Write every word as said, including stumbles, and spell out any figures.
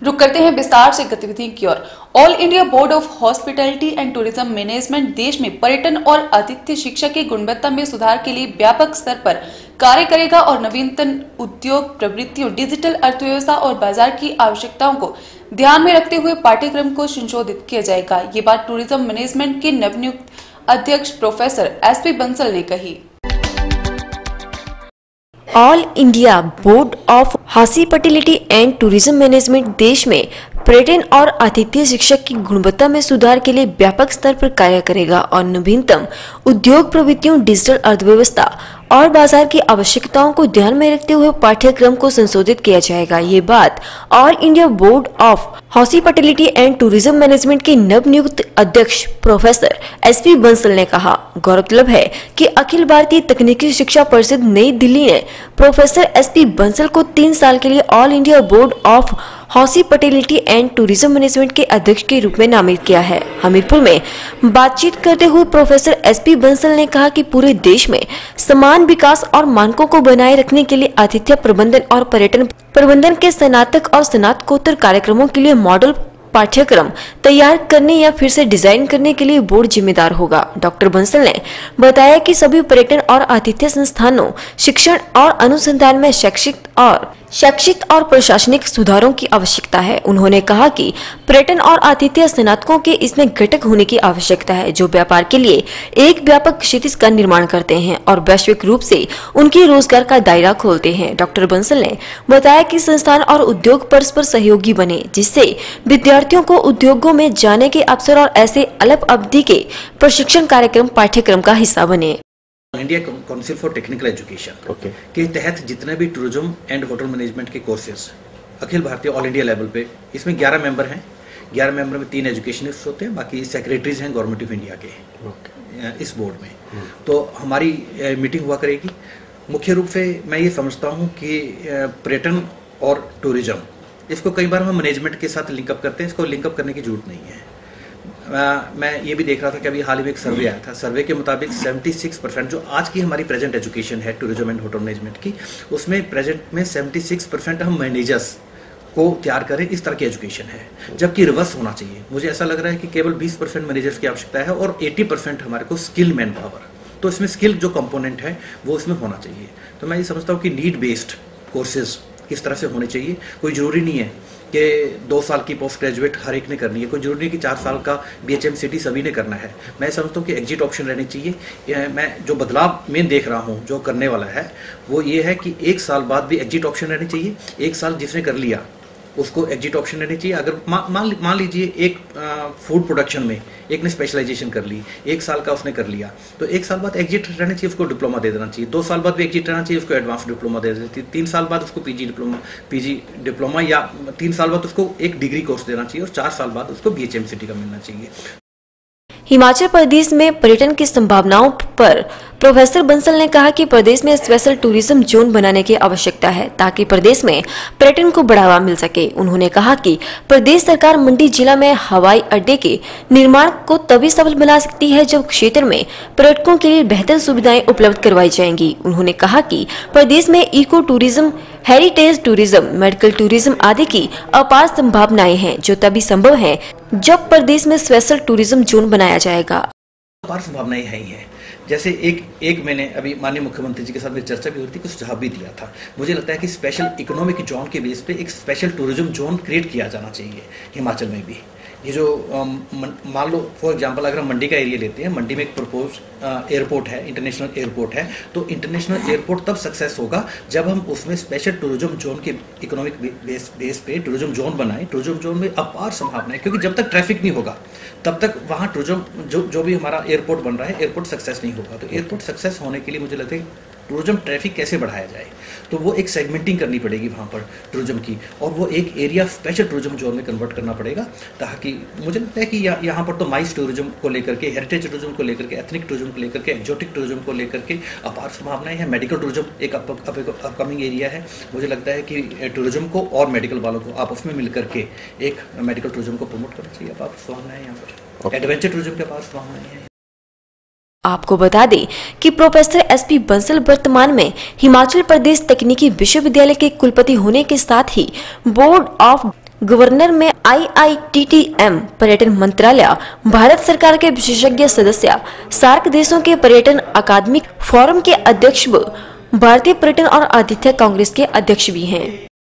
रुक करते हैं विस्तार से गतिविधि की ओर। All India board of hospitality and tourism management देश में पर्यटन और आतिथ्य शिक्षा की गुणवत्ता में सुधार के लिए व्यापक स्तर पर कार्य करेगा और नवीनतम उद्योग प्रवृत्तियों, डिजिटल अर्थव्यवस्था और बाजार की आवश्यकताओं को ध्यान में रखते हुए पाठ्यक्रम को संशोधित किया जाएगा। ये बात टूरिज्म मैनेजमेंट के नवनियुक्त अध्यक्ष प्रोफेसर एस पी बंसल ने कही। All India board of hospitality and tourism management देश में पर्यटन और आतिथ्य शिक्षा की गुणवत्ता में सुधार के लिए व्यापक स्तर पर कार्य करेगा और नवीनतम उद्योग प्रवृत्तियों, डिजिटल अर्थव्यवस्था और बाजार की आवश्यकताओं को ध्यान में रखते हुए पाठ्यक्रम को संशोधित किया जाएगा। ये बात all India board of hospitality and tourism management के नवनियुक्त अध्यक्ष प्रोफेसर एस पी बंसल ने कहा। गौरतलब है कि अखिल भारतीय तकनीकी शिक्षा परिषद नई दिल्ली ने प्रोफेसर एस पी बंसल को तीन साल के लिए all India board of hospitality and tourism management के अध्यक्ष के रूप में नामित किया है। हमीरपुर में बातचीत करते हुए प्रोफेसर एस पी बंसल ने कहा कि पूरे देश में समान विकास और मानकों को बनाए रखने के लिए आतिथ्य प्रबंधन और पर्यटन प्रबंधन के स्नातक और स्नातकोत्तर कार्यक्रमों के लिए मॉडल पाठ्यक्रम तैयार करने या फिर से डिजाइन करने के लिए बोर्ड जिम्मेदार होगा। डॉक्टर बंसल ने बताया कि सभी पर्यटन और आतिथ्य संस्थानों, शिक्षण और अनुसंधान में शैक्षिक और शैक्षिक और प्रशासनिक सुधारों की आवश्यकता है। उन्होंने कहा कि पर्यटन और आतिथ्य स्नातकों के इसमें घटक होने की आवश्यकता है जो व्यापार के लिए एक व्यापक क्षितिज का निर्माण करते हैं और वैश्विक रूप से उनके रोजगार का दायरा खोलते हैं। डॉक्टर बंसल ने बताया कि संस्थान और उद्योग परस्पर सहयोगी बने, जिससे विद्यार्थियों को उद्योगों में जाने के अवसर और ऐसे अल्प अवधि के प्रशिक्षण कार्यक्रम पाठ्यक्रम का हिस्सा बने। India council for technical education okay. के तहत जितने भी टूरिज्म एंड होटल मैनेजमेंट के कोर्सेज अखिल भारतीय ऑल इंडिया लेवल पे, इसमें ग्यारह मेंबर हैं। ग्यारह मेंबर में तीन एजुकेशनिस्ट होते हैं, बाकी सेक्रेटरीज हैं गवर्नमेंट ऑफ इंडिया के okay. इस बोर्ड में hmm. तो हमारी मीटिंग हुआ करेगी। मुख्य रूप से मैं ये समझता हूँ कि पर्यटन और टूरिज्म, इसको कई बार हम मैनेजमेंट के साथ लिंकअप करते हैं, इसको लिंकअप करने की जरूरत नहीं है। आ, मैं ये भी देख रहा था कि अभी हाल ही में एक सर्वे आया था। सर्वे के मुताबिक छिहत्तर परसेंट जो आज की हमारी प्रेजेंट एजुकेशन है टूरिज्म एंड होटल मैनेजमेंट की, उसमें प्रेजेंट में छिहत्तर परसेंट हम मैनेजर्स को तैयार करें, इस तरह की एजुकेशन है, जबकि रिवर्स होना चाहिए। मुझे ऐसा लग रहा है कि केवल बीस परसेंट मैनेजर्स की आवश्यकता है और अस्सी परसेंट हमारे को स्किल मैन पावर, तो इसमें स्किल जो कंपोनेंट है वो इसमें होना चाहिए। तो मैं ये समझता हूँ कि नीड बेस्ड कोर्सेज किस तरह से होने चाहिए। कोई ज़रूरी नहीं है कि दो साल की पोस्ट ग्रेजुएट हर एक ने करनी है, कोई जरूरी नहीं कि चार साल का B H M C T सभी ने करना है। मैं समझता हूँ कि एग्जिट ऑप्शन रहनी चाहिए। मैं जो बदलाव में देख रहा हूँ जो करने वाला है वो ये है कि एक साल बाद भी एग्जिट ऑप्शन रहनी चाहिए। एक साल जिसने कर लिया उसको एग्जिट ऑप्शन रहनी चाहिए। अगर मान मान लीजिए एक फूड प्रोडक्शन में एक ने स्पेशलाइजेशन कर ली, एक साल का उसने कर लिया, तो एक साल बाद एग्जिट रहना चाहिए, उसको डिप्लोमा दे देना चाहिए। दो साल बाद भी एग्जिट रहना चाहिए, उसको एडवांस डिप्लोमा दे देना चाहिए। तीन साल बाद उसको पीजी डिप्लोमा पीजी डिप्लोमा या तीन साल बाद उसको एक डिग्री कोर्स देना चाहिए और चार साल बाद उसको B H M C T का मिलना चाहिए। हिमाचल प्रदेश में पर्यटन की संभावनाओं पर प्रोफेसर बंसल ने कहा कि प्रदेश में स्पेशल टूरिज्म जोन बनाने की आवश्यकता है ताकि प्रदेश में पर्यटन को बढ़ावा मिल सके। उन्होंने कहा कि प्रदेश सरकार मंडी जिला में हवाई अड्डे के निर्माण को तभी सफल बना सकती है जब क्षेत्र में पर्यटकों के लिए बेहतर सुविधाएं उपलब्ध करवाई जाएंगी। उन्होंने कहा कि प्रदेश में eco tourism, heritage tourism, medical tourism आदि की अपार संभावनाएं हैं जो तभी संभव है जब प्रदेश में स्पेशल टूरिज्म जोन बनाया जाएगा। अपार संभावनाएं है ही है। जैसे एक एक मैंने अभी माननीय मुख्यमंत्री जी के साथ मेरी चर्चा भी हुई थी, कुछ सुझाव भी दिया था। मुझे लगता है कि स्पेशल इकोनॉमिक जोन के बेस पे एक स्पेशल टूरिज्म जोन क्रिएट किया जाना चाहिए हिमाचल में भी। ये जो मान लो फॉर एग्जांपल अगर हम मंडी का एरिया लेते हैं, मंडी में एक प्रपोज एयरपोर्ट है, इंटरनेशनल एयरपोर्ट है, तो इंटरनेशनल एयरपोर्ट तब सक्सेस होगा जब हम उसमें स्पेशल टूरिज्म जोन के इकोनॉमिक बेस बेस पे टूरिज्म जोन बनाएं। टूरिज्म जोन में अपार संभावना है, क्योंकि जब तक ट्रैफिक नहीं होगा तब तक वहाँ टूरिज्म जो जो भी हमारा एयरपोर्ट बन रहा है, एयरपोर्ट सक्सेस नहीं होगा। तो एयरपोर्ट सक्सेस होने के लिए मुझे लगता है टूरिज्म ट्रैफिक कैसे बढ़ाया जाए, तो वो एक सेगमेंटिंग करनी पड़ेगी वहाँ पर टूरिज्म की, और वो एक एरिया स्पेशल टूरिज्म जोन में कन्वर्ट करना पड़ेगा, ताकि मुझे लगता है कि यहाँ पर तो माइस टूरिज्म को लेकर के, हेरिटेज टूरिज्म को लेकर के, एथनिक टूरिज्म को लेकर के, एक्जोटिक टूरिज्म को लेकर के अपार संभावनाएं हैं। मेडिकल टूरिज्म एक अपकमिंग एरिया है। मुझे लगता है कि टूरिज्म को और मेडिकल वालों को आपस में मिलकर के एक मेडिकल टूरिज्म को प्रमोट करना चाहिए। अपार संभावनाएं यहाँ पर एडवेंचर टूरिज्म के अपार संभावनाएं हैं। आपको बता दें कि प्रोफेसर एस पी बंसल वर्तमान में हिमाचल प्रदेश तकनीकी विश्वविद्यालय के कुलपति होने के साथ ही बोर्ड ऑफ गवर्नर में I I T T M, पर्यटन मंत्रालय, भारत सरकार के विशेषज्ञ सदस्य, सार्क देशों के पर्यटन अकादमिक फोरम के अध्यक्ष, भारतीय पर्यटन और आतिथ्य कांग्रेस के अध्यक्ष भी हैं।